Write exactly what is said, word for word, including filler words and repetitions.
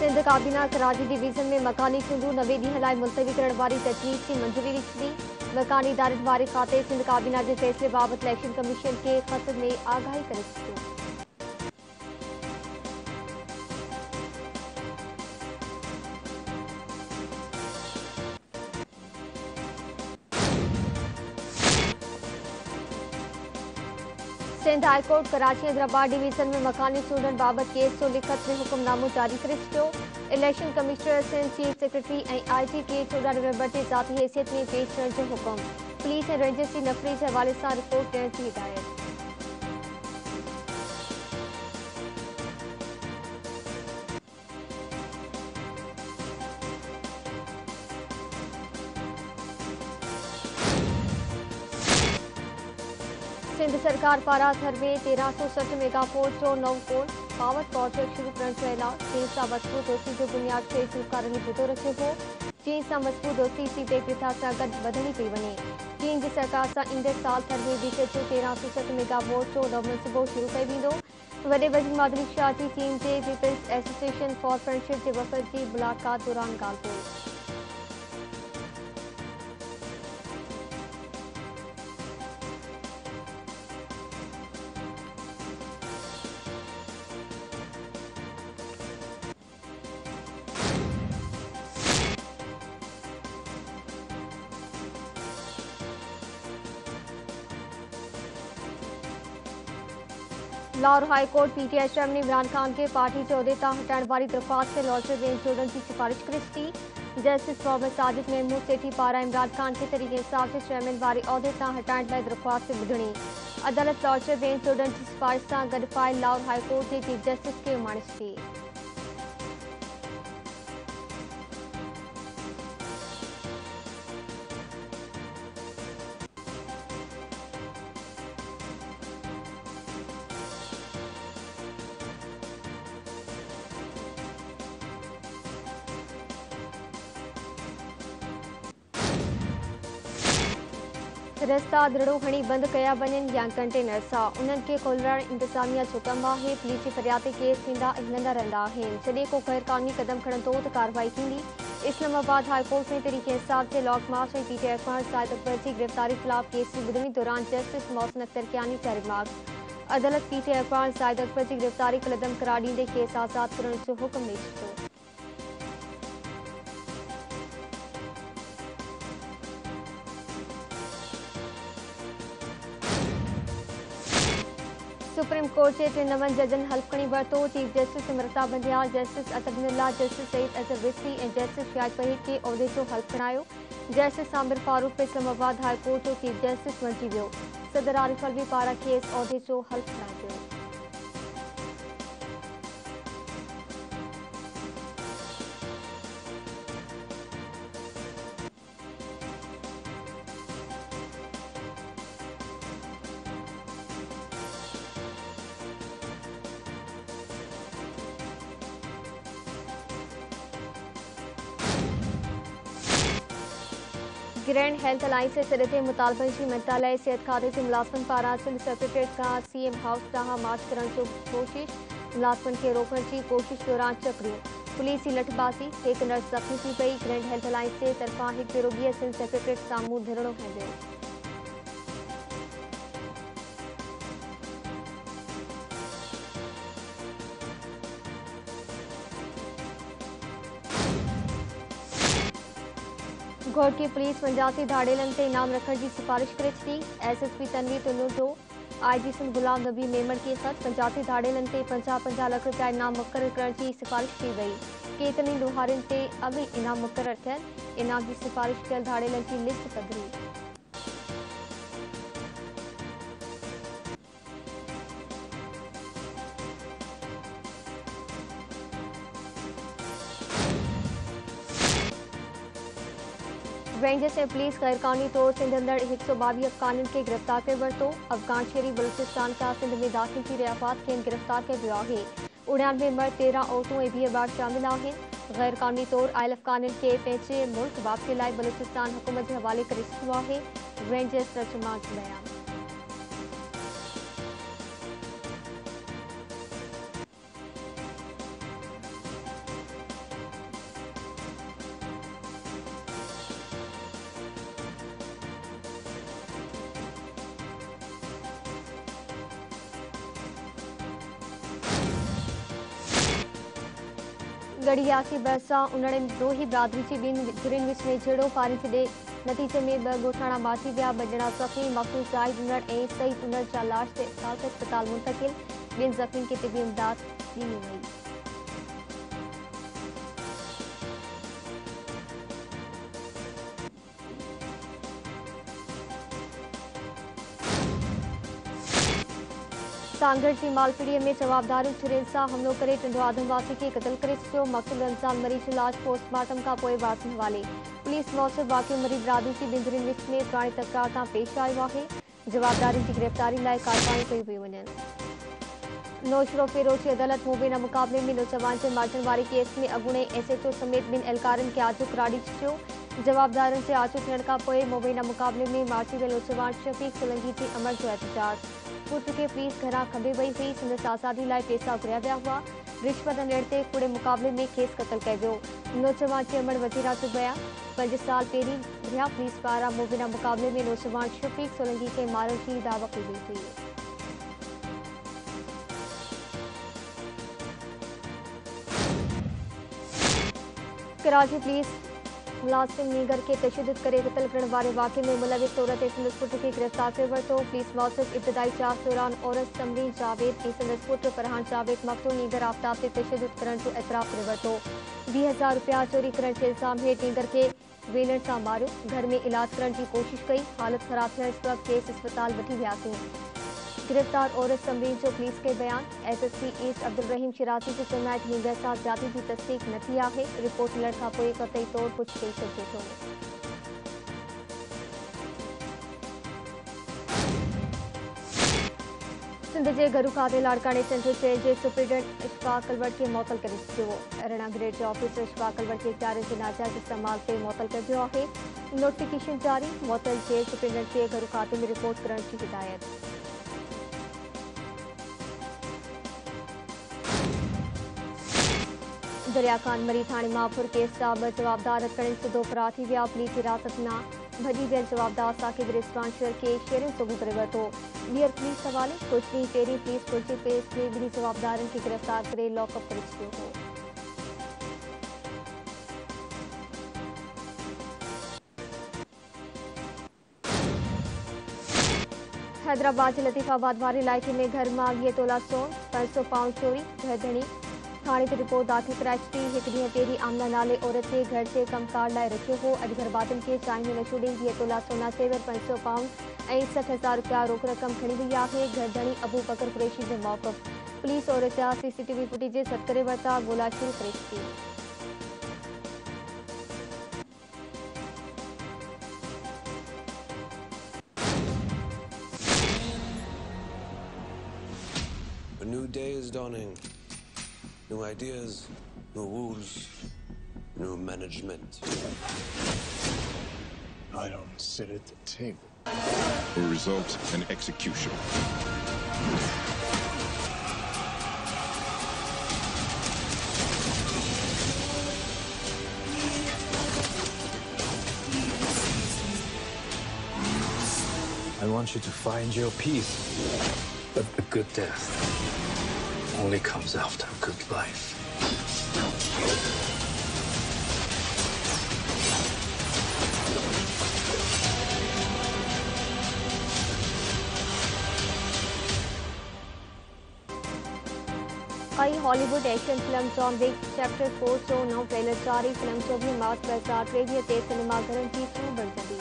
सिंध काबीना कराची डिवीज़न में मकानी चूंडू नवे ॾींहं लाइ मुलतवी करण वारी तजवीज़ की मंजूरी ॾिनी। मकानी इदारनि वारे खाते सिंध काबीना जे फ़ैसिले बाबति इलेक्शन कमीशन के ख़त में आगाही करे छॾियो। सिंध हाईकोर्ट कराची हैदराबाद डिवीज़न में मकानी चूंडनि बाबति केस जो लिखत में हुकुमनामो जारी करे छॾियो। Election commissioner Sindh chief secretary ऐं आई जी खे चोॾहं नवंबर ते ज़ाती हैसियत में पेश थियण जो हुकुम। पुलिस ऐं रेंजर्स जी नफ़री जे हवाले सां रिपोर्ट ॾियण जी हिदायत। सिंध सरकार पारां थर में तेरहं सौ सठ मेगापोर्ट जो नओं कोल पावर प्रोजेक्ट शुरू करण जो ऐलान। चीन सां मज़बूत दोस्ती जो बुनियाद खे सरकारनि मुदो रखियो हो। चीन सां मज़बूत दोस्ती सीधे प्रथा सां गॾु वधंदी पई वञे। चीन जी सरकार सां ईंदड़ साल थर में बीते जो तेरहं सौ सठ मेगापोर्ट जो नओं मनसूबो शुरू कयो वेंदो। वॾे वज़ीर मादरी शाह जी चीन जे पीपल्स एसोसिएशन फॉर फ्रेंडशिप जे वफ़द जी मुलाक़ात दौरान ॻाल्हि कई। Lahore high court P T I शर्म ने इमरान खान के पार्टी जे उहदे तां हटाइण वारी दरख़्वास्त ते लॉर्डर बेंच जोड़ण जी सिफ़ारिश करे छॾी। जस्टिस मोहम्मद साजिद महमूद सेठी पारां इमरान खान खे तहरीक इंसाफ़ जे चेयरमैन वारे उहदे तां हटाइण लाइ दरख़्वास्त ॿुधणी। अदालत लॉर्डर बेंच जोड़ण जी सिफ़ारिश सां गॾु फाइल लाहौर हाई कोर्ट जे चीफ जस्टिस खे उमाणे छॾी। रस्ता दड़ो हणी बंद कया वञनि या कंटेनर सां उन्हनि खे खोलण इंतज़ामिया जो कमु आहे। पुलिस जी फरियाद ते केस थींदा ऐं हलंदा रहंदा आहिनि। जॾहिं को गैर क़ानूनी क़दम खणंदो त कार्रवाई थींदी। इस्लामाबाद हाई कोर्ट में तहरीक इंसाफ़ जे लॉन्ग मार्च ऐं पी टी आई अख़बार ज़ाहिद अकबर जी गिरफ़्तारी ख़िलाफ़ केस जी ॿुधणी दौरान जस्टिस मोहसिन अख्तर कियानी जा रिमार्क्स। अदालत पी टी आई अख़बार ज़ाहिद अकबर जी गिरफ़्तारी खे क़दम करार ॾींदे केस आज़ाद करण जो हुकुम ॾेई छॾियो। सुप्रीम कोर्ट जे टिन नवनि जजनि हल्फ़ खणी वरितो। Chief justice Umar Ata Bandial, justice अतबनुल्लाह, जस्टिस सईद अजहर रिज़वी ऐं जस्टिस शाहिद वहीद खे उहदे जो हल्फ़ खणायो। जस्टिस आमिर फारूक खे इस्लामाबाद हाई कोर्ट जो चीफ जस्टिस बणिजी वियो। सदर आरिफ अलवी पारां खेसि उहदे जो हल्फ़ खणायो वियो। ग्रैंड हेल्थ अलायंस जे सॾ ते मुतालबनि जी मदद लाइ सिहत खाते जे मुलाज़िमनि पारां सिंध सेक्रेटरीट खां सी एम हाउस ॾांहुं मार्च करण जो कोशिश। मुलाज़िमनि खे रोकण जी कोशिश दौरान चकरियूं, पुलिस जी लठबाज़ी, हिकु नर्स ज़ख़्मी थी पई। ग्रैंड हेल्थ अलायंस जे तरफ़ां हिकु भेरो ॿीहर सिंध सेक्रेटरीट साम्हूं धरणो खंयो वियो। घोट की पुलिस पंजासी धाड़ेलनि ते इनाम रखण जी सिफ़ारिश करे छॾी। S S P Tanveer Tunio I G Sindh Ghulam Nabi Memon खे ख़त। पंजासी धाड़ेलनि ते पंजाह पंजाह लख रुपया इनाम मुक़ररु करण जी सिफ़ारिश कई वई। केतिरनि लुहारियुनि ते अॻु इनाम मुक़ररु थियनि। इनाम जी सिफ़ारिश कयल धाड़ेलनि जी लिस्ट पधरी। रेंजर्स ऐं पुलिस गैर क़ानूनी तौर सिंध अंदर हिकु सौ ॿावीह अफ़गाननि खे गिरफ़्तार करे वरितो। अफ़गान शहरी बलूचिस्तान खां सिंध में दाख़िल थी रहिया अफ़राद खे गिरफ़्तार कयो वियो आहे। उणियानवे मर्द, तेरहं औरतूं ऐं वीह ॿार शामिल आहिनि। गैर क़ानूनी तौर आयल अफ़गाननि खे पंहिंजे मुल्क वापसी लाइ बलूचिस्तान हुकूमत जे हवाले करे छॾियो आहे। रेंजर्स तर्जुमान जो बयानु। गड़ियासी बरसा उन्हनि ॾोही बिरादरी जी ॿिनि धुरियुनि विच में झेड़ो पारी छॾे नतीजे में ॿ ॻोठाणा मारिजी विया। ॿ ॼणा ज़ख़्मी, मक़सूद जाहिद उन्हड़ ऐं सईद उन्हड़ जा लाश सालत अस्पताल मुंतक़िल। ॿियनि ज़ख़्मियुनि खे तिबी इमदाद ॾिनी वई। सांगड़ जी मालपीड़ीअ में जवाबदारियुनि छुरियुनि सां हमलो करे टिंडो आदमवासी खे क़त्ल करे छॾियो। मक़सूद रमज़ान मरीज़ जो लाश पोस्टमार्टम खां पोइ वाज़ हवाले। पुलिस मौसूब वाक़ियो मरीज़ बिरादरी जी ॿिनि धुरियुनि विच में पुराणी तकरार तां पेश आयो आहे। जवाबदारियुनि जी गिरफ़्तारी लाइ कार्रवाई कयूं पियूं वञनि। नौशरो फेरोज जी अदालत मुबैना मुक़ाबले में नौजवान जे मारिजण वारे केस में अॻूणे एसएचओ समेत ॿिनि एहलकारनि खे आजो करार ॾेई छॾियो। जवाबदारियुनि जे आजो थियण खां पोइ मुबैना मुक़ाबले में मारिजी वियल नौजवान शफ़ीक सोलंकी जी अमर जो एहतजाज। पुट खे पुलिस घरां खंबे वई हुई। संदसि आज़ादी लाइ पैसा घुरिया विया हुआ। रिश्वत ॾियण ते कूड़े मुक़ाबले में खेसि क़त्ल कयो वियो। नौजवान जे अमर वज़ीरा जो बयान। पंज साल पहिरीं रिहा पुलिस पारां मुबैना मुक़ाबले में नौजवान शफ़ीक सोलंकी खे मारण जी दावा कई वई हुई। कराची पुलिस मुलाज़िम नीगर के तशद्दुद करे क़त्ल करण वारे वाक़े में मुलविस तौर ते संदसि पुट खे गिरफ़्तार करे वरितो। पुलिस मौसूब इब्तिदाई जांच दौरान औरत समरी जावेद ऐं संदसि पुट फरहान जावेद मक़तूल नीगर आफ्ताब ते तशद्दुद करण जो एतराफ़ करे वरितो। वीह हज़ार रुपया चोरी करण जे इल्ज़ाम हेठि नीगर खे वेलण सां मारियो। घर में इलाज करण जी कोशिश कई। हालत ख़राब थियण सबबि खेसि अस्पताल वठी वियासीं। गिरफ़्तार औरत समरी जो पुलिस खे बयान। एसएसपी ईस्ट अब्दुल रहीम शिराज़ी जो चवणु आहे त नीगर सां ज़्यादती जी तस्दीक़ न थी आहे। रिपोर्ट मिलण खां पोइ क़तई तौर कुझु चई सघिजे थो। सिंध जे घरू खाते लाड़काने सेंट्रल जेल जे सुप्रीडेंट इशफाक अलवट खे मुअतल करे छॾियो। अरिड़हं ग्रेड जे ऑफिसर इशफाक अलवट खे इख्तियारनि जे नाजाइज़ इस्तेमाल ते मुअतल कयो वियो आहे। नोटिफिकेशन जारी। मुअतल जेल सुप्रीडेंट खे घरू खाते में रिपोर्ट करण जी हिदायत। दरिया खान मरी थाणे महापुर केस जा ॿ जवाबदार अटकणी सिधो फरार थी विया। पुलिस हिरासत मां भॼी वियल जवाबदार साकिब रिज़वान शेर खे शेरियूं सोगू करे वरितो। ॿीहर पुलिस हवाले। कुझु ॾींहं पहिरीं पुलिस पुलिस केस में ॿिन्ही जवाबदारनि खे गिरफ़्तार करे लॉकअप करे छॾियो हो। हैदराबाद जे लतीफ़ाबाद वारे इलाइक़े में घर मां वीह तोला सोन, पंज सौ पाउंड चोरी। घरधणी थाणे ते रिपोर्ट दाख़िल कराए छॾी। हिकु ॾींहुं पहिरीं आमना नाले औरत खे घर जे कमकार लाइ रखियो हो। अॼु घरवारनि खे चांहि में न छॾे वीह तोला सोना सेवर, पंज सौ पाउंड ऐं सठ हज़ार रुपया रोक रक़म खणी वई आहे। घरधणी अबू बकर कुरैशी जो मौक़िफ़। पुलिस औरत जा सीसीटीवी फुटेज सॾु करे वरिता। ॻोल्हा शुरू करे छॾी। A new day is dawning. New ideas, new rules, new management. I don't sit at the table. For result and execution. I want you to find your peace. But the good death only comes after a good life. आई Hollywood action film John Wick chapter four जो नओं trailer जारी। Film चोवीह मार्च ॿ हज़ार टेवीह ते सिनेमाघरनि जी सूह बणिजंदी।